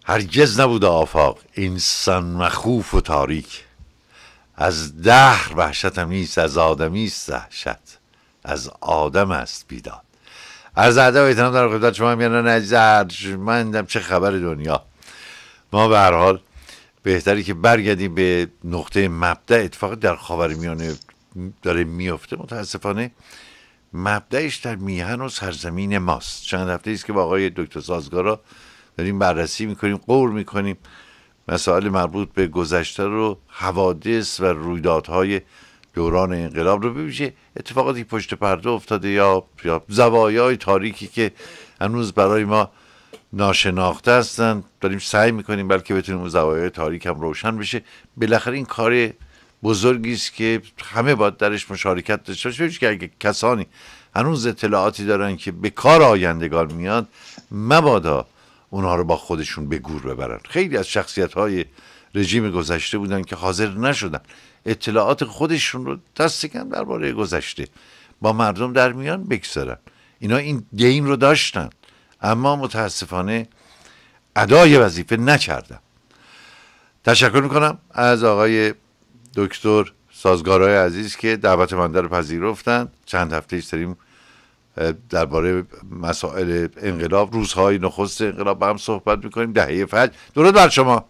هرگز نبود آفاق اینسان مخوف و تاریک، از دهر وحشتم نیست، از آدمی است وحشت، از آدم است بیداد. عرض ادب و احترام در خدمت شما امیران عزیز ارجمندم. چه خبر دنیا؟ ما به هر حال بهتری که برگردیم به نقطه مبدأ. اتفاق در خاورمیانه داره میفته، متاسفانه مبدأش در میهن و سرزمین ماست. چند هفته است که با آقای دکتر سازگارا داریم بررسی میکنیم، غور میکنیم مسائل مربوط به گذشته رو، حوادث و رویدادهای دوران انقلاب رو، ببینید اتفاقاتی پشت پرده افتاده یا زوایای تاریکی که هنوز برای ما ناشناخته هستن. داریم سعی میکنیم بلکه بتونیم اون زوایای تاریک هم روشن بشه. بالاخره این کار بزرگی است که همه باید درش مشارکت داشته باشه. که اگه کسانی هنوز اطلاعاتی دارن که به کار آیندگان میاد، مبادا اونها رو با خودشون به گور ببرن. خیلی از شخصیت‌های رژیم گذشته بودن که حاضر نشدن اطلاعات خودشون رو دست کم درباره گذشته با مردم در میان بگذارن. اینا این دین رو داشتن اما متاسفانه ادای وظیفه نکردن. تشکر میکنم از آقای دکتر سازگارای عزیز که دعوت من رو پذیرفتن. چند هفته ایست داریم درباره مسائل انقلاب، روزهای نخست انقلاب با هم صحبت میکنیم. دهه فجر. درود بر شما.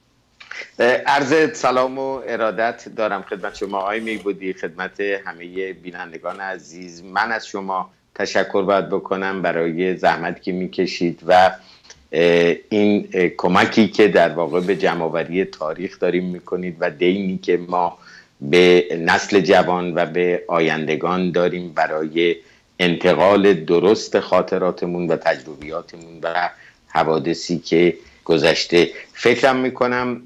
عرض سلام و ارادت دارم خدمت شما آقای میبودی، خدمت همه بینندگان عزیز. من از شما تشکر باید بکنم برای زحمت که میکشید و این کمکی که در واقع به جمع‌آوری تاریخ داریم میکنید و دینی که ما به نسل جوان و به آیندگان داریم برای انتقال درست خاطراتمون و تجربیاتمون و حوادثی که گذشته. فکرم میکنم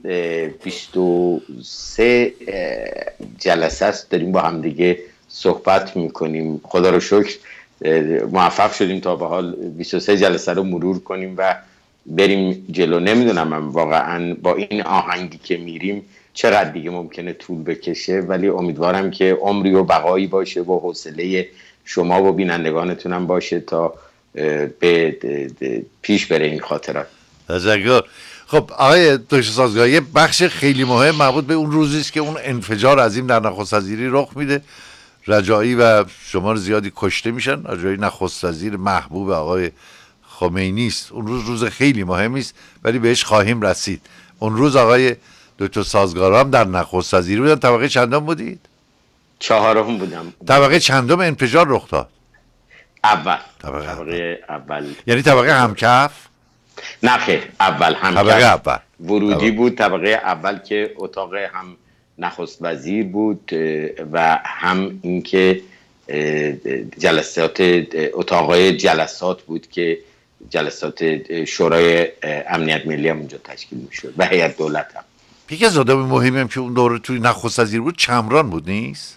23 جلسه است داریم با هم دیگه صحبت میکنیم. خدا رو شکر موفق شدیم تا به حال 23 جلسه رو مرور کنیم و بریم جلو. نمیدونم واقعا با این آهنگی که میریم چقدر دیگه ممکنه طول بکشه، ولی امیدوارم که عمری و بقایی باشه و حوصله شما و بینندگانتونم باشه تا به پیش بره این خاطرات. تشکر. خب آقای دکتر سازگار، یه بخش خیلی مهم مربوط به اون روزی است که اون انفجار عظیم در نخست وزیری رخ میده. رجایی و شمار زیادی کشته میشن. رجایی نخست وزیر محبوب آقای خمینی است. اون روز خیلی مهمی است ولی بهش خواهیم رسید. اون روز آقای دکتر سازگار هم در نخست وزیری بودن. طبقه چندم بودید؟ چهارم بودم. طبقه چندم انفجار رخ داد؟ اول. طبقه اول. یعنی طبقه همکف؟ نه خیر، اول همکف. طبقه اول ورودی بود. طبقه اول که اتاق هم نخست وزیر بود و هم اینکه جلسات اتاقای جلسات بود که جلسات شورای امنیت ملی هم اونجا تشکیل میشد و هیئت دولت هم. یکی از آدم مهمی هم که اون دوره توی نخست وزیر بود چمران بود، نیست؟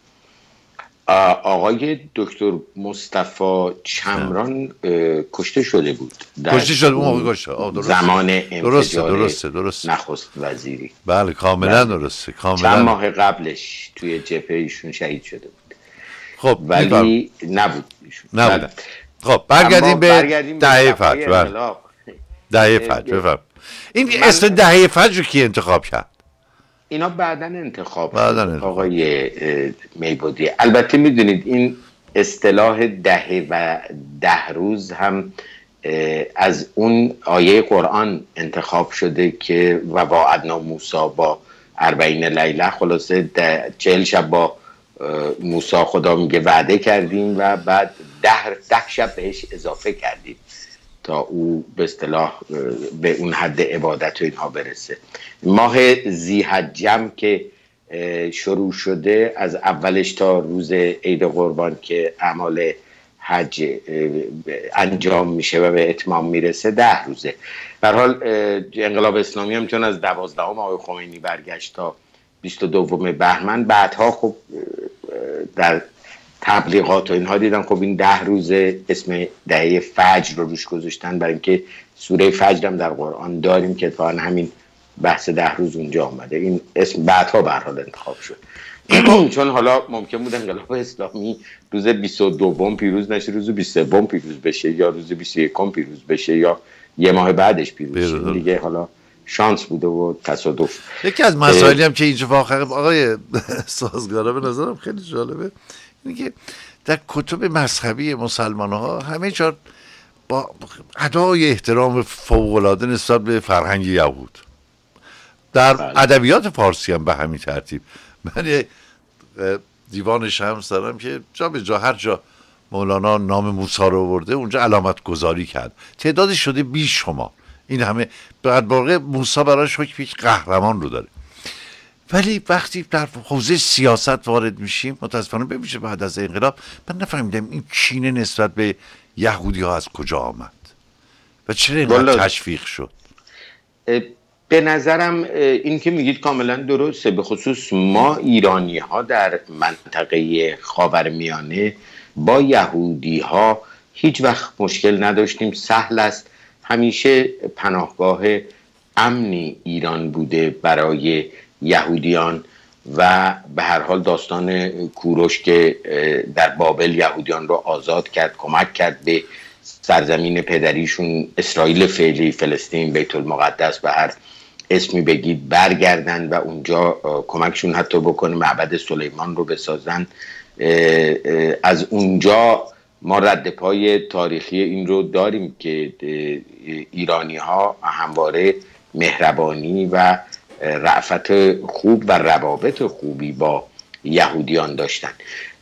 آقای دکتر مصطفی چمران کشته شده بود. کشته شده اون موقع کشته. زمان انفجار درسته. نخست وزیری. بله کاملا درسته. کاملا. چند ماه قبلش توی جبهه ایشون شهید شده بود. خب ولی نبود ایشون. نبود. خب برگردیم به دهه فجر. دهه فجر بفرم. این اسم دهه فجر رو کی انتخاب کرد؟ اینا بعداً انتخاب شد آقای میبودی. البته میدونید این اصطلاح دهه و 10 روز هم از اون آیه قرآن انتخاب شده که و وعدنا موسی با 40 لیله، خلاصه 40 شب با موسی خدا میگه وعده کردیم و بعد 10 شب بهش اضافه کردیم تا او به اصطلاح به اون حد عبادت و اینها برسه. ماه ذی‌حجم که شروع شده از اولش تا روز عید قربان که اعمال حج انجام میشه و به اتمام میرسه 10 روزه. به هر حال انقلاب اسلامی هم چون از 12 آقای خمینی برگشت تا 22 بهمن، بعدها خب در تبلیغات و اینها دیدن خب این 10 روزه اسم دهه فجر رو روش گذاشتن، برای اینکه سوره فجر هم در قرآن داریم که اتفاقا همین بحث 10 روز اونجا آمده. این اسم بعدها به هر حال انتخاب شد. چون حالا ممکن بود انقلاب اسلامی روز 22 پیروز نشه، روز 23 پیروز بشه، یا روز 21 پیروز بشه، یا یه ماه بعدش پیروز شه. دیگه حالا شانس بوده و تصادف. یکی از مسائلی هم که اینجا واقعا آقای سازگارا به نظرم خیلی جالبه اینه که در کتب مذهبی مسلمان ها همه جا با ادای احترام فوق‌العاده نسبت به فرهنگ یهود، در ادبیات فارسی هم به همین ترتیب. من دیوان شمس دارم که جا به جا هر جا مولانا نام موسی رو آورده اونجا علامت گذاری کرد، تعدادی شده بی‌شمار. این همه بعد واقع موسی براش حکم یک قهرمان رو داره. ولی وقتی در حوزه سیاست وارد میشیم متاسفانه بمیشه بعد از انقلاب من نفهمیدم این کینه نسبت به یهودی ها از کجا آمد و چرا اینقدر تشویق شد. به نظرم این که میگید کاملا درسته، به خصوص ما ایرانی ها در منطقه خاورمیانه با یهودی ها هیچ وقت مشکل نداشتیم. سهل است، همیشه پناهگاه امنی ایران بوده برای یهودیان و به هر حال داستان کوروش که در بابل یهودیان رو آزاد کرد، کمک کرد به سرزمین پدریشون اسرائیل فعلی، فلسطین، بیت المقدس، به هر اسمی بگید، برگردن و اونجا کمکشون حتی بکنه معبد سلیمان رو بسازن. از اونجا ما رد پای تاریخی این رو داریم که ایرانی ها همواره مهربانی و رأفت خوب و روابط خوبی با یهودیان داشتن.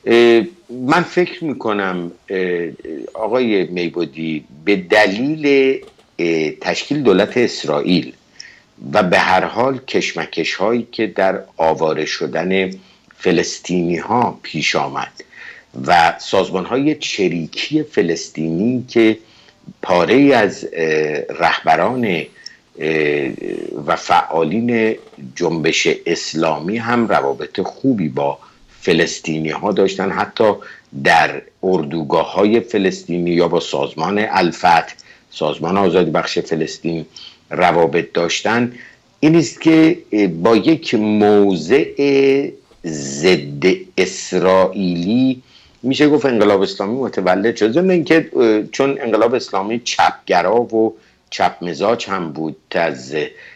من فکر میکنم آقای میبودی به دلیل تشکیل دولت اسرائیل و به هر حال کشمکش هایی که در آواره شدن فلسطینی ها پیش آمد و سازمان های چریکی فلسطینی که پاره از رهبران و فعالین جنبش اسلامی هم روابط خوبی با فلسطینی ها داشتن، حتی در اردوگاه های فلسطینی یا با سازمان الفتح، سازمان آزادی بخش فلسطین روابط داشتن. این است که با یک موضع ضد اسرائیلی میشه گفت انقلاب اسلامی متولد شد. ضمن اینکه چون انقلاب اسلامی چپگرا و چپ مزاج هم بود، از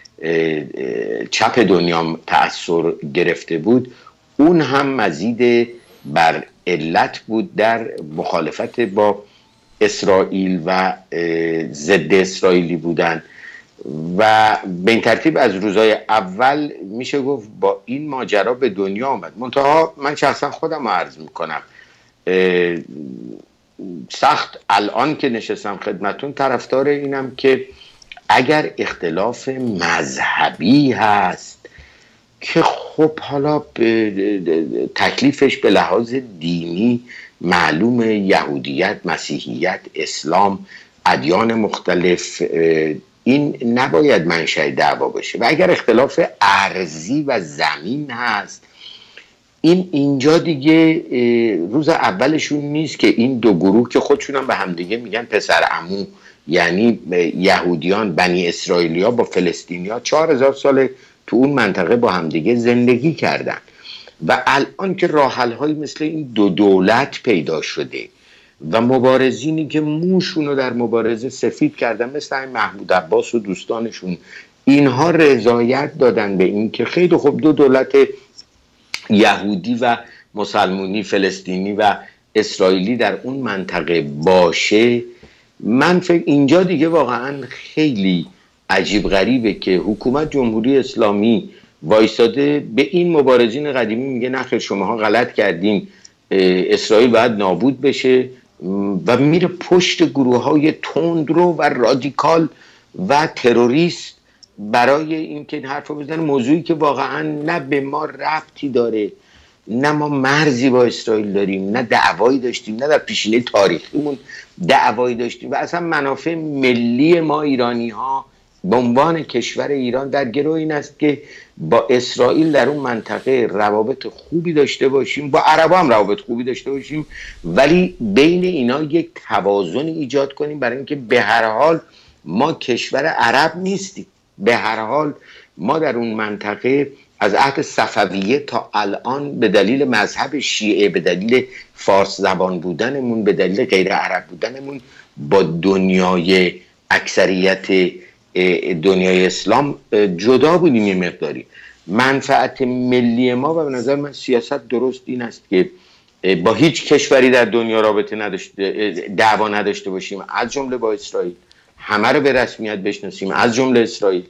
چپ دنیا تأثیر گرفته بود، اون هم مزید بر علت بود در مخالفت با اسرائیل و ضد اسرائیلی بودن و به این ترتیب از روزهای اول میشه گفت با این ماجرا به دنیا آمد. منتها من شخصا خودم عرض میکنم سخت الان که نشستم خدمتون طرفدار اینم که اگر اختلاف مذهبی هست که خب حالا تکلیفش به لحاظ دینی معلوم، یهودیت، مسیحیت، اسلام، ادیان مختلف، این نباید منشأ دعوا بشه. و اگر اختلاف ارضی و زمین هست، اینجا دیگه روز اولشون نیست که این دو گروه که خودشون هم به همدیگه میگن پسر عمو، یعنی یهودیان بنی اسرائیلیا با فلسطینیا 4000 سال تو اون منطقه با همدیگه زندگی کردن و الان که راه حل‌هایی مثل این دو دولت پیدا شده و مبارزینی که موشون رو در مبارزه سفید کردن مثل این محمود عباس و دوستانشون، اینها رضایت دادن به این که خیلی خوب دو دولت یهودی و مسلمانی، فلسطینی و اسرائیلی در اون منطقه باشه. من فکر اینجا دیگه واقعا خیلی عجیب غریبه که حکومت جمهوری اسلامی وایستاده به این مبارزین قدیمی میگه نخیر شماها غلط کردین، اسرائیل باید نابود بشه و میره پشت گروه های تندرو و رادیکال و تروریست برای اینکه این حرف رو بزنه. موضوعی که واقعا نه به ما ربطی داره، نه ما مرزی با اسرائیل داریم، نه دعوایی داشتیم، نه در پیشینه تاریخیمون دعوایی داشتیم و اصلا منافع ملی ما ایرانی ها به عنوان کشور ایران در گروه این است که با اسرائیل در اون منطقه روابط خوبی داشته باشیم، با عرب هم روابط خوبی داشته باشیم، ولی بین اینا یک توازن ایجاد کنیم، برای اینکه به هر حال ما کشور عرب نیستیم، به هر حال ما در اون منطقه از عهد صفویه تا الان به دلیل مذهب شیعه، به دلیل فارس زبان بودنمون، به دلیل غیر عرب بودنمون با دنیای اکثریت دنیای اسلام جدا بودیم یه مقداری. منفعت ملی ما و به نظر من سیاست درست این است که با هیچ کشوری در دنیا رابطه نداشته، دعوا نداشته باشیم، از جمله با اسرائیل، همه رو به رسمیت بشناسیم از جمله اسرائیل،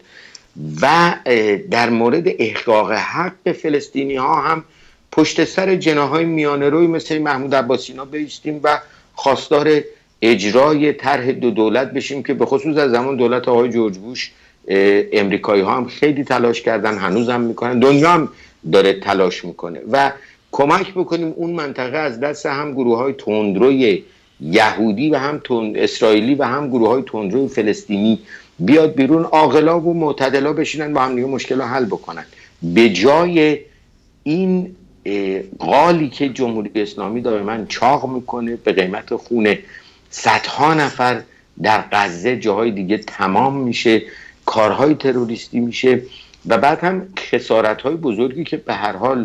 و در مورد احقاق حق فلسطینی ها هم پشت سر جناح‌های میانه روی مثل محمود عباسی اینا بایستیم و خواستار اجرای طرح دو دولت بشیم که به خصوص از زمان دولت آقای جورج بوش امریکایی ها هم خیلی تلاش کردن، هنوز هم میکنن، دنیا هم داره تلاش میکنه و کمک بکنیم اون منطقه از دست هم گروه های تندروی یهودی و هم اسرائیلی و هم گروه های تندروی فلسطینی بیاد بیرون، عاقلا و معتدلا بشینن با هم دیگه مشکل رو حل بکنن، به جای این قالی که جمهوری اسلامی دائما چاق میکنه به قیمت خون صدها نفر در غزه، جاهای دیگه تمام میشه، کارهای تروریستی میشه و بعد هم خسارت‌های بزرگی که به هر حال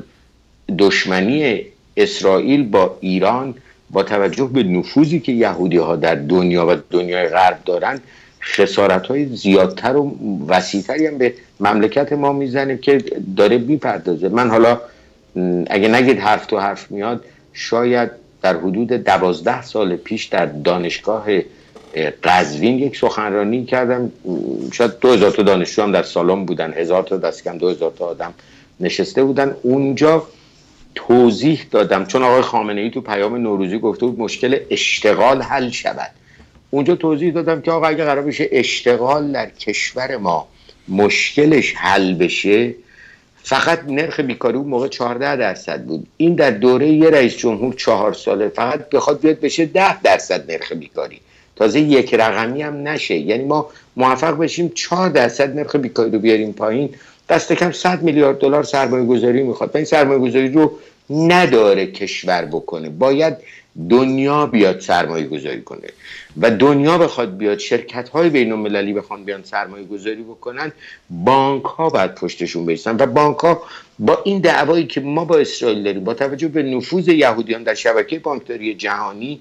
دشمنی اسرائیل با ایران با توجه به نفوذی که یهودی‌ها در دنیا و دنیای غرب دارن، خسارت‌های زیادتر و وسیع‌تری هم به مملکت ما میزنه که داره میپردازه. من حالا اگه نگید حرف تو حرف میاد، شاید در حدود 12 سال پیش در دانشگاه قزوین یک سخنرانی کردم، شاید 2000 تا دانشجو هم در سالن بودن، 1000 تا دست کم 2000 تا آدم نشسته بودن. اونجا توضیح دادم، چون آقای خامنه‌ای تو پیام نوروزی گفته بود مشکل اشتغال حل شود، اونجا توضیح دادم که آقا اگه قرار بشه اشتغال در کشور ما مشکلش حل بشه، فقط نرخ بیکاری اون موقع 14% بود، این در دوره یه رئیس جمهور 4 ساله فقط بخواد بیاد بشه 10% نرخ بیکاری، تازه یک رقمی هم نشه، یعنی ما موفق بشیم 4% نرخ بیکاری رو بیاریم پایین، دست کم 100 میلیارد دلار سرمایه گذاری میخواد و این سرمایه گذاری رو نداره کشور بکنه، باید دنیا بیاد سرمایه گذاری کنه و دنیا بخواد بیاد، شرکت های بین المللی بخوان بیان سرمایه گذاری بکنن، بانک ها باید پشتشون بیستن و بانک ها با این دعوایی که ما با اسرائیل داریم، با توجه به نفوذ یهودیان در شبکه بانکداری جهانی،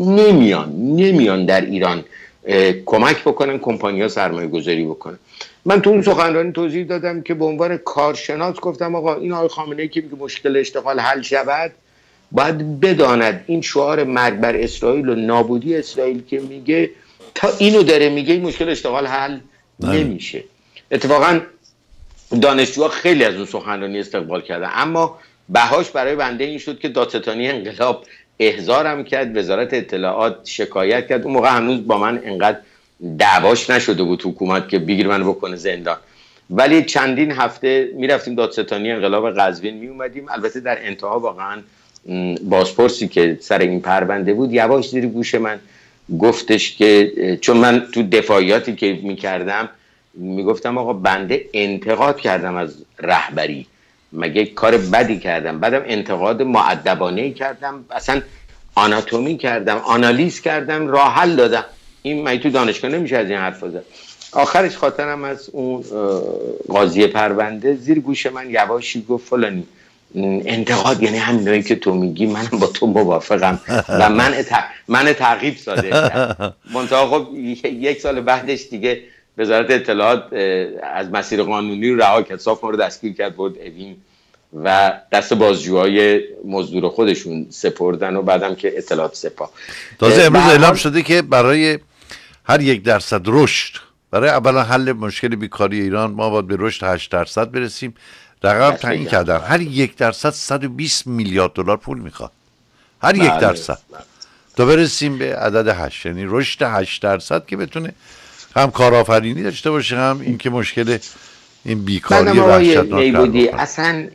نمیان در ایران کمک بکنن کمپانی‌ها سرمایه گذاری بکنن. من تو اون سخنرانی توضیح دادم که به عنوان کارشناس گفتم آقا این آقای خامنه‌ای که میگه مشکل اشتغال حل شود، باید بداند این شعار مرگ بر اسرائیل و نابودی اسرائیل که میگه، تا اینو داره میگه این مشکل اشتغال حل نمیشه. اتفاقا دانشجوها خیلی از اون سخنرانی استقبال کردن، اما بهاش برای بنده این شد که دادستانی انقلاب احضارم کرد، وزارت اطلاعات شکایت کرد، اون موقع هنوز با من انقدر دعواش نشده بود حکومت که بگیر من بکنه زندان، ولی چندین هفته میرفتیم دادستانی انقلاب قزوین میومدیم. البته در انتها واقعا بازپرسی که سر این پرونده بود یواش زیر گوش من گفتش که، چون من تو دفاعیاتی که میکردم میگفتم آقا بنده انتقاد کردم از رهبری، مگه کار بدی کردم؟ بعدم انتقاد مؤدبانه‌ای کردم، اصلا آناتومی کردم، آنالیز کردم، راه حل دادم. این من تو دانشگاه نمیشه از این حرفا زد. آخرش خاطرم از اون قاضی پرونده زیر گوش من یواشی گفت فلانی، انتقاد یعنی همینایی که تو میگی، منم با تو موافقم و من تعقیب صادر کرد. منتها خب 1 سال بعدش دیگه وزارت اطلاعات از مسیر قانونی رو رها کرد، صاف ما رو دستگیر کرد، برد اوین و دست بازجوهای مزدور خودشون سپردن و بعدم که اطلاعات سپاه. تازه امروز اعلام شده که برای هر 1% رشد، برای اولا حل مشکل بیکاری ایران، ما باید به رشد 8% برسیم. رقم تعیین کردن هر 1% 120 میلیارد دلار پول میخواد، هر 1% تا برسیم به عدد 8، یعنی رشد 8% که بتونه هم کارآفرینی داشته باشه، هم این که مشکل این بیکاری وحشتناک اصلا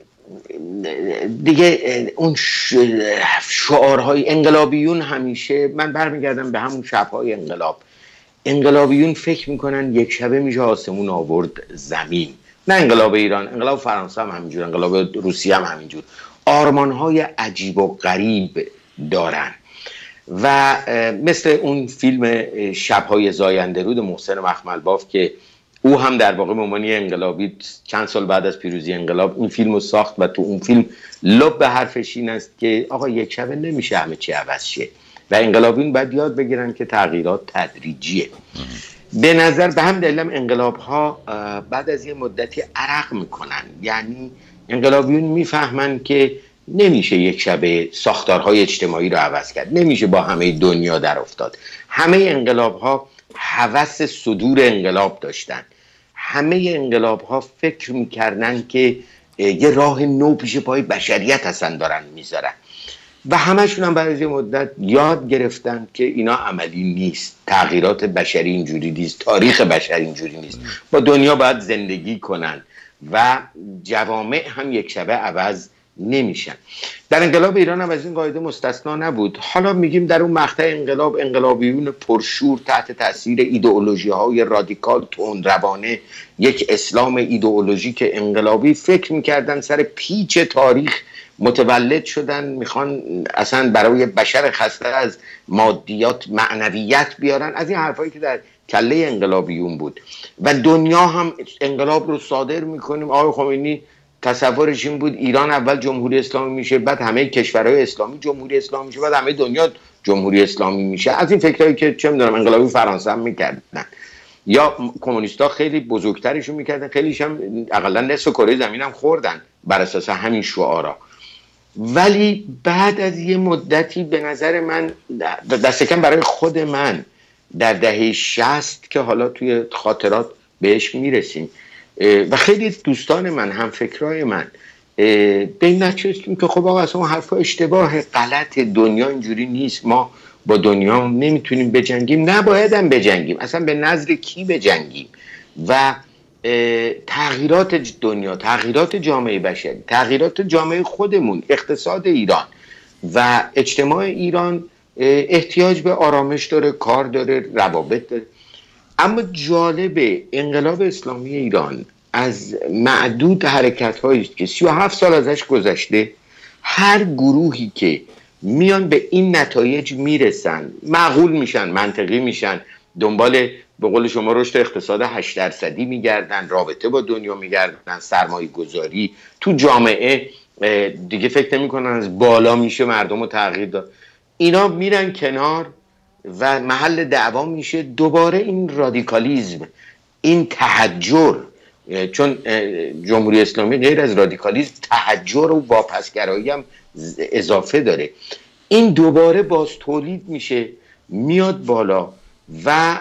دیگه اون شعارهای انقلابیون همیشه، من برمیگردم به همون شبهای انقلابیون فکر میکنن یک شبه میشه آسمون آورد زمین. نه انقلاب ایران، انقلاب فرانسه هم همینجور، انقلاب روسیه هم همینجور، آرمانهای عجیب و غریب دارن و مثل اون فیلم شبهای زاینده رود محسن مخملباف که او هم در واقع به عنوان انقلابی چند سال بعد از پیروزی انقلاب این فیلم رو ساخت و تو اون فیلم لب به حرفش این است که آقا یک شبه نمیشه همه چی عوض شه و انقلابیون باید یاد بگیرن که تغییرات تدریجیه. به نظر به هم دلیلم انقلاب ها بعد از یه مدتی عرق میکنن، یعنی انقلابیون میفهمن که نمیشه یک شبه ساختارهای اجتماعی رو عوض کرد، نمیشه با همه دنیا در افتاد. همه انقلاب ها هوس صدور انقلاب داشتن، همه انقلاب ها فکر میکردن که یه راه نو پیش پای بشریت هستن دارن میذارن و همشون هم بعد از یه مدت یاد گرفتن که اینا عملی نیست، تغییرات بشری اینجوری نیست، تاریخ بشری اینجوری نیست، با دنیا باید زندگی کنن و جوامع هم یک شبه عوض نمیشن. در انقلاب ایران هم از این قاعده مستثنا نبود. حالا میگیم در اون مقطع انقلاب انقلابیون پرشور تحت تاثیر ایدئولوژی های رادیکال تندروانه، یک اسلام ایدئولوژیک انقلابی، فکر میکردن سر پیچ تاریخ متولد شدن، میخوان اصلا برای بشر خسته از مادیات معنویت بیارن، از این حرفایی که در کله انقلابیون بود. و دنیا هم انقلاب رو صادر میکنیم. آقای خمینی تصورش این بود ایران اول جمهوری اسلامی میشه، بعد همه کشورهای اسلامی جمهوری اسلامی میشه، بعد همه دنیا جمهوری اسلامی میشه. از این فکرایی که چه میدونم انقلابی فرانسه هم میکردن یا کمونیستا خیلی بزرگترشون میکردن، خیلیش هم اقلا نصف کره زمین هم خوردن بر اساس همین شعارا. ولی بعد از یه مدتی به نظر من دست کم برای خود من در دهه 60 که حالا توی خاطرات بهش میرسیم و خیلی دوستان من هم فکرای من به این نتیجه که خب آقا اصلا حرفا اشتباه، غلط، دنیا اینجوری نیست، ما با دنیا نمیتونیم بجنگیم، نباید هم بجنگیم، اصلا به نظر کی بجنگیم؟ و تغییرات دنیا، تغییرات جامعه بشری، تغییرات جامعه خودمون، اقتصاد ایران و اجتماع ایران احتیاج به آرامش داره، کار داره، روابط داره. اما جالب انقلاب اسلامی ایران از معدود حرکت هایی است که 37 سال ازش گذشته، هر گروهی که میان به این نتایج میرسن، معقول میشن، منطقی میشن، دنبال به قول شما رشد اقتصاد 8% میگردن، رابطه با دنیا میگردن، سرمایه گذاری تو جامعه دیگه فکر نمی کنن از بالا میشه مردم رو تغییر داد، اینا میرن کنار و محل دعوا میشه دوباره این رادیکالیزم، این تحجر، چون جمهوری اسلامی غیر از رادیکالیزم تحجر و واپسگرایی هم اضافه داره، این دوباره باز تولید میشه، میاد بالا و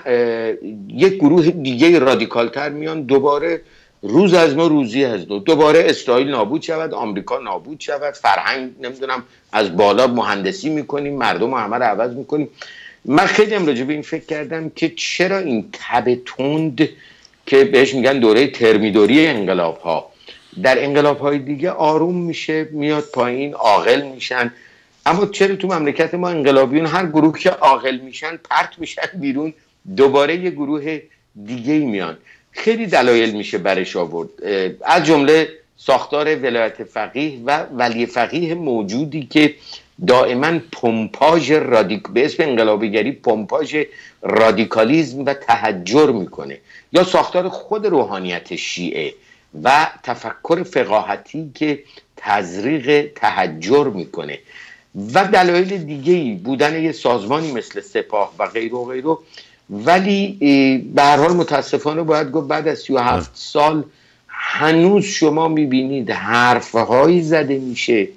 یک گروه دیگه رادیکالتر میان، دوباره روز از ما روزی از نو، دوباره اسرائیل نابود شود، آمریکا نابود شود، فرهنگ نمیدونم از بالا مهندسی میکنیم، مردم همه رو عوض میکنیم. من خیلی هم راجع به این فکر کردم که چرا این تب تند که بهش میگن دوره ترمیدوری انقلاب ها در انقلاب های دیگه آروم میشه، میاد پایین، عاقل میشن، اما چرا تو مملکت ما انقلابیون هر گروه که عاقل میشن پرت میشن بیرون، دوباره یه گروه دیگه میان؟ خیلی دلایل میشه برش آورد، از جمله ساختار ولایت فقیه و ولی فقیه موجودی که دائما پمپاژ به اسم انقلابیگری پمپاژ رادیکالیزم و تحجر میکنه، یا ساختار خود روحانیت شیعه و تفکر فقاهتی که تزریق تحجر میکنه و دلایل دیگه‌ای بودن یه سازمانی مثل سپاه و غیره و غیره. ولی به هر حال متاسفانه باید گفت بعد از 37 سال هنوز شما میبینید حرفهایی زده میشه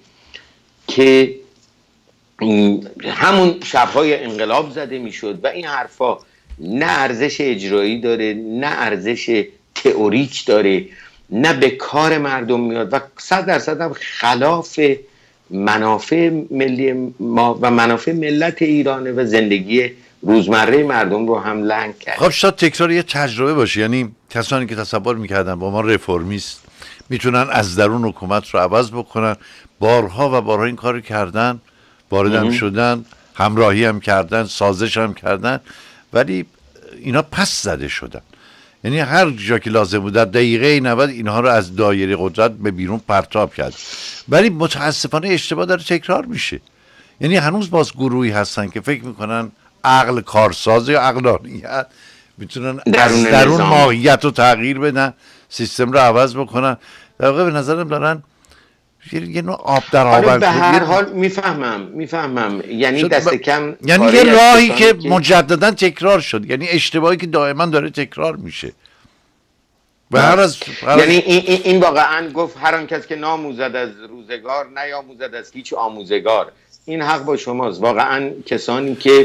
که همون شبهای انقلاب زده میشد و این حرفا نه ارزش اجرایی داره، نه ارزش تئوریک داره، نه به کار مردم میاد و 100% هم خلاف منافع ملی ما و منافع ملت ایرانه و زندگی روزمره مردم رو هم لنگ کرد. خب شاید تکرار یه تجربه باشه، یعنی کسانی که تصور میکردن با ما رفرمیست میتونن از درون حکومت رو عوض بکنن، بارها و بارها این کار کردن، وارد هم شدن، همراهی هم کردن، سازش هم کردن، ولی اینا پس زده شدن. یعنی هر جا که لازم بود در دقیقه 90 اینها رو از دایره قدرت به بیرون پرتاب کرد، ولی متاسفانه اشتباه داره تکرار میشه. یعنی هنوز باز گروهی هستن که فکر میکنن عقل کارساز یا عقلانیت میتونن درون ماهیت رو تغییر بدن، سیستم رو عوض بکنن. در واقع به نظرم دارن یه نوع آب در آب. به هر حال میفهمم یعنی دست کم یعنی یه راهی که مجددا تکرار شد، یعنی اشتباهی که دائما داره تکرار میشه. یعنی این واقعا گفت هر آن کس که ناموزد از روزگار نیاموزد از هیچ آموزگار. این حق با شماست. واقعا کسانی که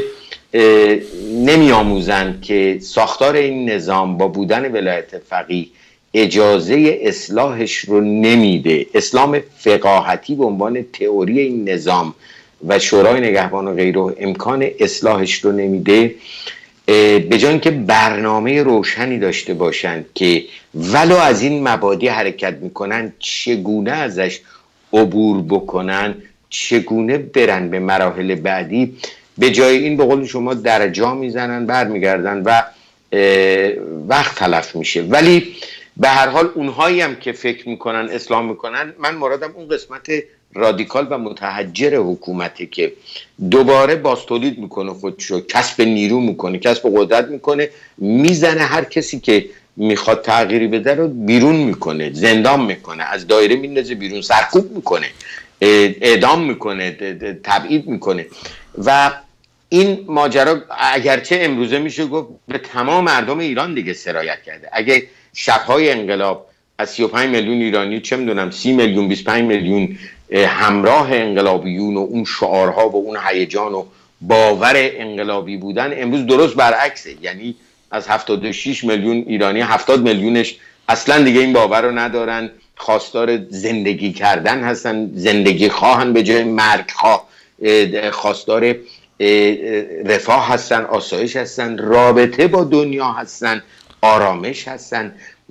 نمی آموزند که ساختار این نظام با بودن ولایت فقیه اجازه اصلاحش رو نمیده، اسلام فقاهتی به عنوان تئوری این نظام و شورای نگهبان و غیره امکان اصلاحش رو نمیده، به جای اینکه برنامه روشنی داشته باشند که ولو از این مبادی حرکت میکنن چگونه ازش عبور بکنن، چگونه برن به مراحل بعدی، به جای این به قول شما درجا میزنن برمیگردن و وقت تلف میشه. ولی به هر حال اونهایی هم که فکر میکنن اصلاح میکنن، من مرادم اون قسمت رادیکال و متحجر حکومته که دوباره باستولید میکنه خودشو، کسب نیرو میکنه، کسب قدرت میکنه، میزنه هر کسی که میخواد تغییری بده رو بیرون میکنه، زندان میکنه، از دایره میندازه بیرون، سرکوب میکنه، اعدام میکنه، تبعید میکنه. و این ماجرا اگرچه امروزه میشه گفت به تمام مردم ایران دیگه سرایت کرده. اگه شبهای انقلاب از 35 میلیون ایرانی چه میدونم 30 میلیون 25 میلیون همراه انقلابیون و اون شعارها و اون هیجان و باور انقلابی بودن، امروز درست برعکسه. یعنی از 76 میلیون ایرانی 70 میلیونش اصلا دیگه این باور رو ندارن، خواستار زندگی کردن هستن، زندگی خواهن به جای مرگ خواه، خواستار رفاه هستن، آسایش هستن، رابطه با دنیا هستن، آرامش هستن،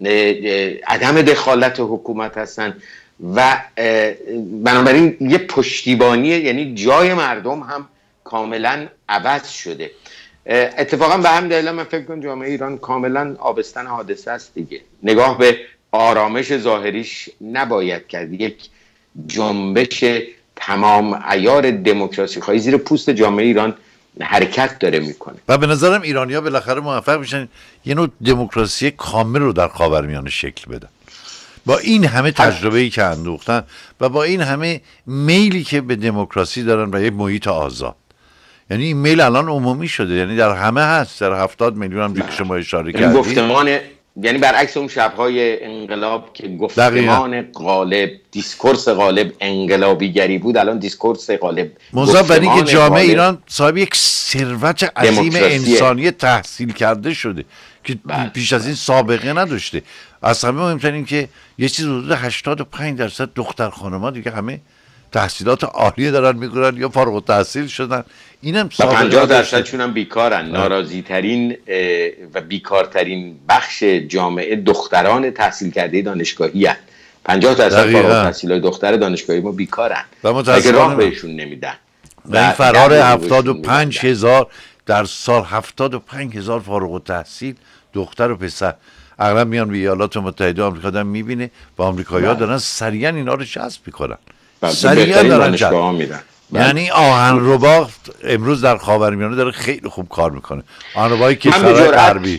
عدم دخالت حکومت هستن. و بنابراین یه پشتیبانیه، یعنی جای مردم هم کاملا عوض شده. اتفاقا به هم دلیل من فکر کنم جامعه ایران کاملا آبستن حادثه است دیگه. نگاه به آرامش ظاهریش نباید کرد. یک جنبش تمام عیار دموکراسی خواهی زیر پوست جامعه ایران حرکت داره میکنه و به نظرم ایرانی‌ها بالاخره موفق میشن یه نوع دموکراسی کامل رو در خاورمیانه شکل بدن، با این همه تجربه‌ای که اندوختن و با این همه میلی که به دموکراسی دارن و یک محیط آزاد. یعنی این میل الان عمومی شده، یعنی در همه هست، در 70 میلیون هم که شما اشاره کردید. گفتمان، یعنی برعکس اون شب‌های انقلاب که گفتمان غالب، دیسکورس غالب انقلابیگری بود، الان دیسکورس غالب مضاف بر اینکه جامعه ایران صاحب یک ثروت عظیم انسانی تحصیل کرده شده که پیش از این سابقه نداشته. از همه مهمتر این که یه چیز حدود 85% دختر خانم‌ها دیگه همه تحصیلات عالیه دارن میکنن یا فارغ التحصیل شدن. اینم 50% شون هم بیکارن. ناراضی ترین و بیکارترین بخش جامعه دختران تحصیل کرده دانشگاهی هستند. 50% فارغ التحصیلای دختر دانشگاهی ما بیکارن. اگه راه بهشون نمیدن. و این فرار 75,000 در سال 75,000 فارغ التحصیل دختر و پسر اغلب میان به ایالات متحده آمریکا، دارن میبینه و آمریکایی‌ها دارن سریعا اینا رو جذب میکنن، سریعا دارن جذب میدن. یعنی آهنربا امروز در خاورمیانه داره خیلی خوب کار میکنه. آهنربای کشورهای غربی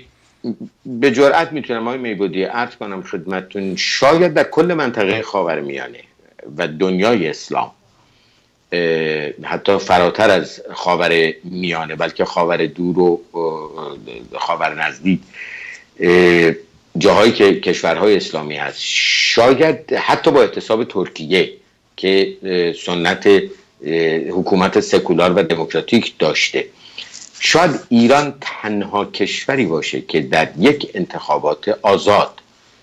به جرئت میتونم آقای میبودی عرض کنم خدمتتون، شاید در کل منطقه خاورمیانه و دنیای اسلام، حتی فراتر از خاور میانه بلکه خاور دور و خاور نزدیک، جاهایی که کشورهای اسلامی هست، شاید حتی با احتساب ترکیه که سنت حکومت سکولار و دموکراتیک داشته، شاید ایران تنها کشوری باشه که در یک انتخابات آزاد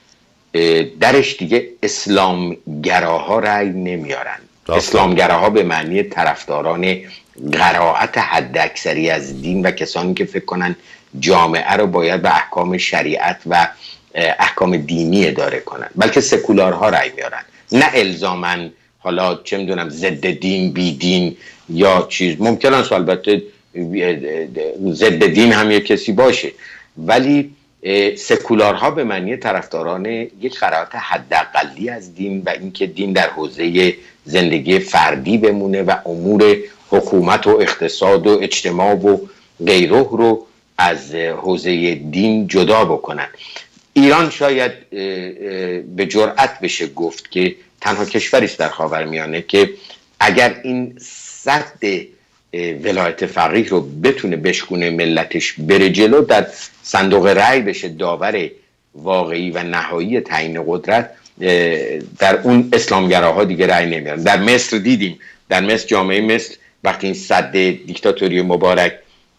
درش دیگه اسلامگراها رأی نمیارن. اسلامگراها به معنی طرفداران قرائت حداکثری از دین و کسانی که فکر کنن جامعه رو باید به احکام شریعت و احکام دینی اداره کنن، بلکه سکولارها رأی میارن، نه الزامن حالا چه میدونم ضد دین، بی دین یا چیز. ممکن است البته ضد دین هم یک کسی باشه، ولی سکولارها به معنی طرفداران یک قرائت حداقلی از دین و اینکه دین در حوزه زندگی فردی بمونه و امور حکومت و اقتصاد و اجتماع و غیره رو از حوزه دین جدا بکنن. ایران شاید به جرأت بشه گفت که تنها کشوری است در خاورمیانه که اگر این سد ولایت فقیه رو بتونه بشکونه، ملتش بره جلو، در صندوق رأی بشه داور واقعی و نهایی تعیین قدرت، در اون اسلامگراها دیگه رأی نمیارن. در مصر دیدیم، در مصر جامعه مصر وقتی این سد دیکتاتوری مبارک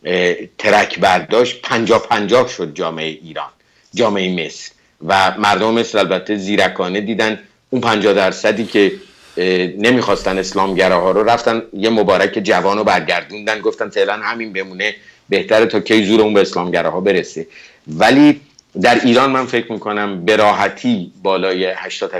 ترک برداشت 50-50 شد جامعه ایران، جامعه مصر و مردم مصر البته زیرکانه دیدن اون 50% که نمیخواستن اسلامگراها رو رفتن یه مبارک جوان رو برگردوندن، گفتن فعلا همین بمونه بهتره تا کی زور اون به اسلامگراها برسه. ولی در ایران من فکر میکنم به راحتی بالای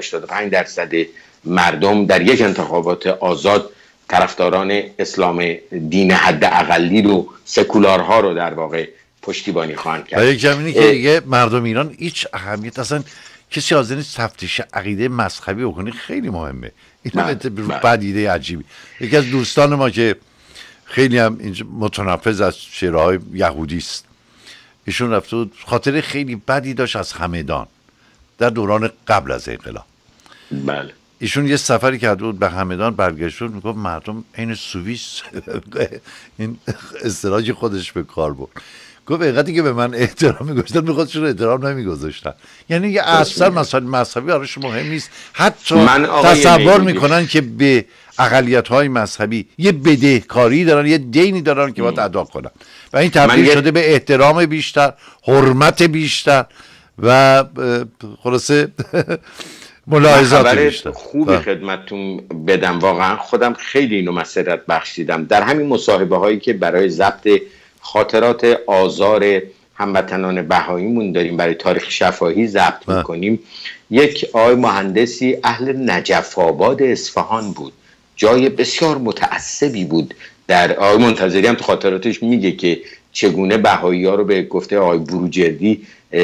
80-85% مردم در یک انتخابات آزاد طرفداران اسلام دین حد اقلی رو، سکولارها رو در واقع پشتیبانی خواهند کرد. و یک جمعینی که دیگه مردم ایران هیچ اهمیت، اصلا کسی حاضر نیست تفتیش عقیده مذهبی بکنه، خیلی مهمه. این پدیده عجیبی. یکی از دوستان ما که خیلی هم اینجا متنفذ از شعرهای یهودی است، ایشون رفته بود، خاطره خیلی بدی داشت از همدان در دوران قبل از انقلاب. بله. ایشون یه سفری کرده بود به همدان، برگشت بود میگفت مردم عین سوئیس این اصطلاحی خودش به کار برد. گفت اینقدری که به من احترام میگذاشتن به خودشون احترام نمیگذاشتن. یعنی یه اصلا مسائل مذهبی براش مهم نیست. حتی تصور میکنن که به اقلیت‌های مذهبی یه بدهکاری دارن، یه دینی دارن که باید ادا کنن و این تبدیل شده به احترام بیشتر، حرمت بیشتر و خلاصه ملاحظات بیشتر. خوبی خدمتتون بدم، واقعا خودم خیلی اینو مسرت بخشیدم در همین مصاحبه هایی که برای ضبط خاطرات آزار هموطنان بهاییمون داریم برای تاریخ شفاهی ضبط میکنیم. یک آقای مهندسی اهل نجف آباد اصفهان بود، جای بسیار متعصبی بود. در آقای منتظری هم تو خاطراتش میگه که چگونه بهایی ها رو به گفته آقای بروجردی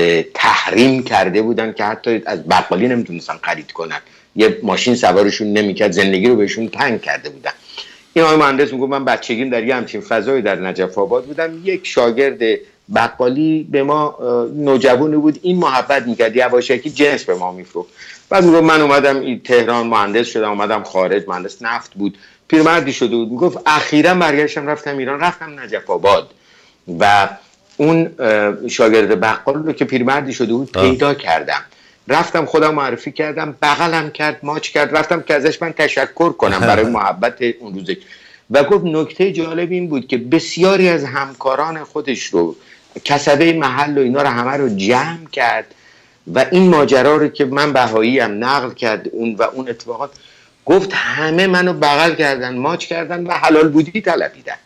تحریم کرده بودن که حتی از بقالی نمیتونستن خرید کنن، یه ماشین سوارشون نمیکرد، زندگی رو بهشون تنگ کرده بودن. این آقای مهندس میگه من بچگیم در یه همچین فضایی در نجف آباد بودم، یک شاگرد بقالی به ما نوجوانی بود، این محبت میکرد، یواشکی جنس به ما میفروخت. بعد میگه من اومدم تهران، مهندس شدم، اومدم خارج، مهندس نفت بود، پیرمردی شده بود. میگفت اخیراً برگشتم رفتم ایران، رفتم نجف آباد و اون شاگرد بقال رو که پیرمردی شده بود پیدا کردم، رفتم خودم معرفی کردم، بغلم کرد، ماچ کرد، رفتم که ازش من تشکر کنم برای محبت اون روزه. و گفت نکته جالب این بود که بسیاری از همکاران خودش رو، کسبه محل و اینا رو همه رو جمع کرد و این ماجرا رو که من بهایی هم نقل کرد اون و اون اتفاقات، گفت همه منو بغل کردن، ماچ کردن و حلال بودی طلبیدن.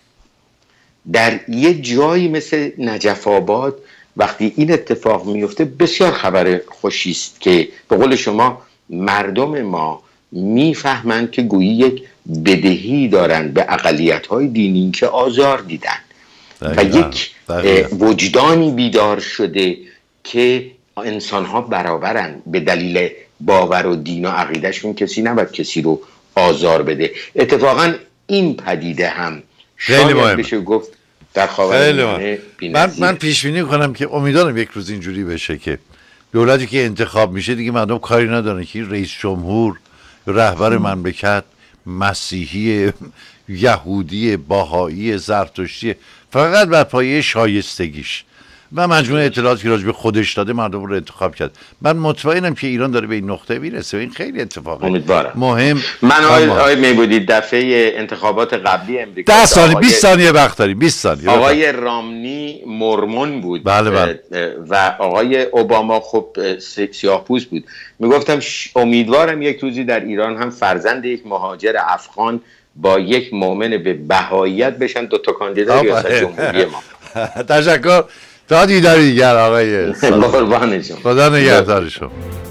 در یه جایی مثل نجف آباد وقتی این اتفاق میفته بسیار خبر خوشی است که به قول شما مردم ما میفهمند که گویی یک بدهی دارن به اقلیت‌های دینی که آزار دیدن و یک وجدانی بیدار شده که انسان‌ها برابرن، به دلیل باور و دین و عقیدهشون کسی نباید کسی رو آزار بده. اتفاقا این پدیده هم خیلی مهمه بشه گفت در خاورمیانه بی‌نظیره. من پیش بینی کنم که امیدوارم یک روز اینجوری بشه که دولتی که انتخاب میشه دیگه مردم کاری ندارن که رئیس جمهور، رهبر مملکت مسیحی، یهودی، باهایی، زرتشتی، فقط بر پایه شایستگیش و مجموعه اطلاعاتی که راجع به خودش داده مردم رو انتخاب کرد. من مطمئنم که ایران داره به این نقطه میرسه و این خیلی اتفاقه مهم. من آقای میبودید دفعه انتخابات قبلی امریکا 10 ثانیه 20 ثانیه وقت داریم، 20 ثانیه. آقای رامنی مرمون بود. بله. و آقای اوباما خب سیاه‌پوست بود. میگفتم امیدوارم یک روزی در ایران هم فرزند یک مهاجر افغان با یک مؤمن به بهاییت بشن دوتا کاندیدای ریاست جمهوری ما. تشکر. تا دیدار دیگر آقای قربان شما. خدا نگهدار شما.